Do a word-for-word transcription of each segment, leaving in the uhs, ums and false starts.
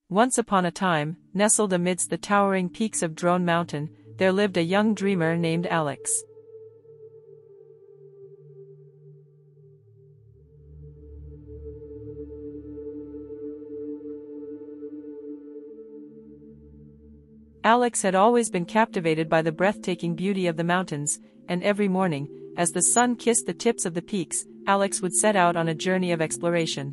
Once upon a time, nestled amidst the towering peaks of Drone Mountain, there lived a young dreamer named Alex. Alex had always been captivated by the breathtaking beauty of the mountains, and every morning, as the sun kissed the tips of the peaks, Alex would set out on a journey of exploration.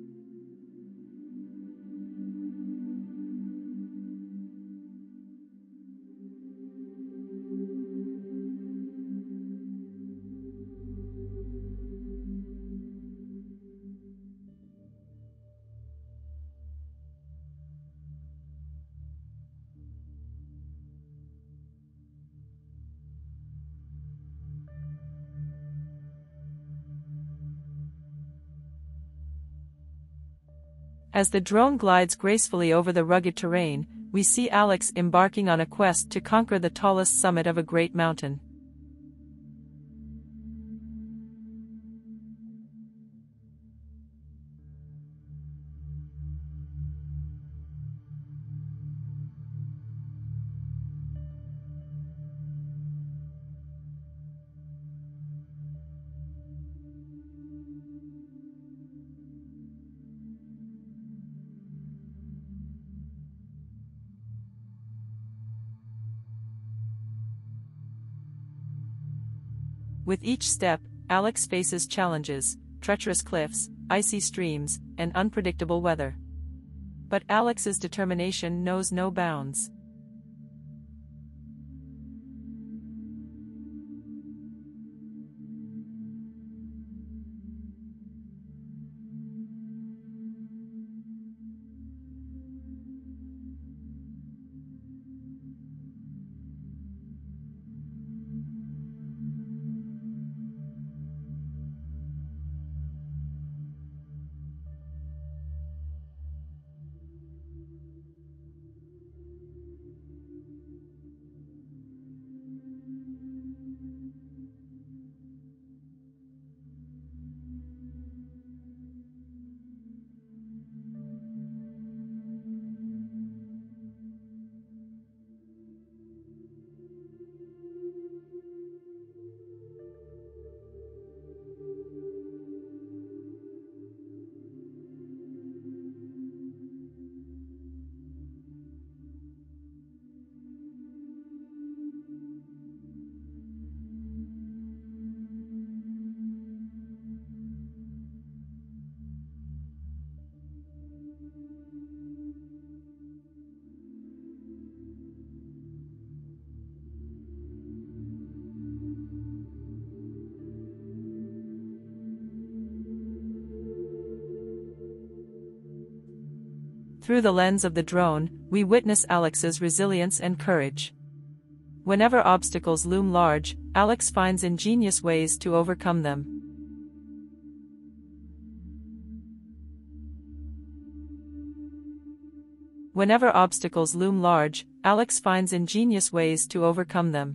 As the drone glides gracefully over the rugged terrain, we see Alex embarking on a quest to conquer the tallest summit of a great mountain. With each step, Alex faces challenges, treacherous cliffs, icy streams, and unpredictable weather. But Alex's determination knows no bounds. Through the lens of the drone, we witness Alex's resilience and courage. Whenever obstacles loom large, Alex finds ingenious ways to overcome them. Whenever obstacles loom large, Alex finds ingenious ways to overcome them.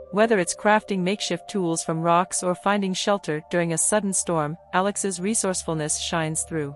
Whether it's crafting makeshift tools from rocks or finding shelter during a sudden storm, Alex's resourcefulness shines through.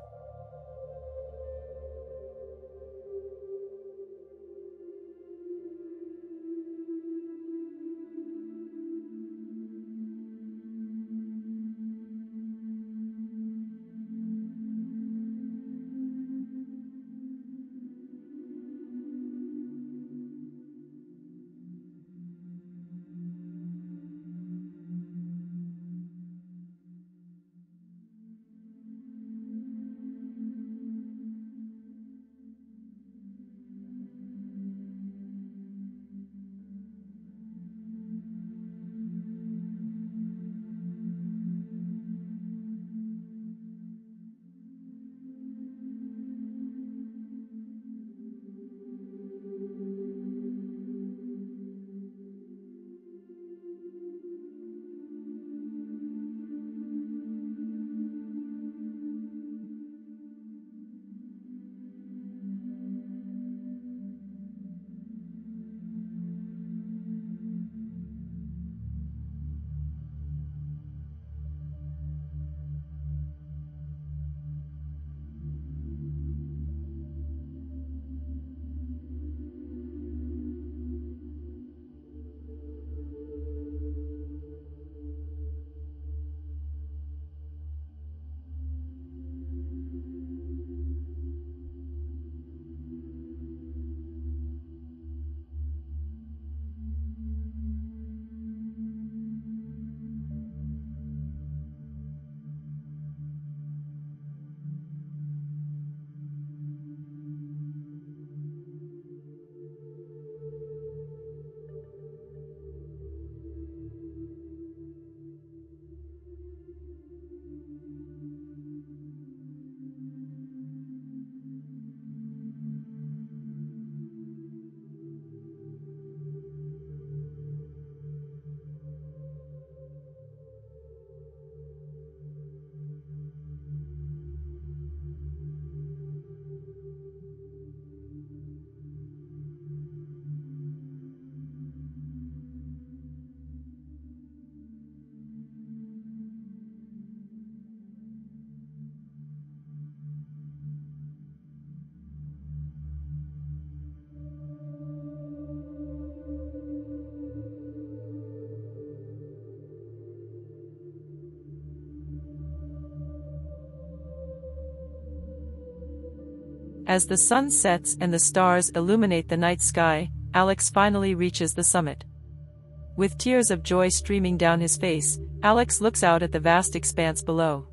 As the sun sets and the stars illuminate the night sky, Alex finally reaches the summit. With tears of joy streaming down his face, Alex looks out at the vast expanse below.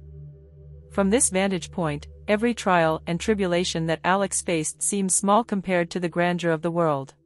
From this vantage point, every trial and tribulation that Alex faced seems small compared to the grandeur of the world.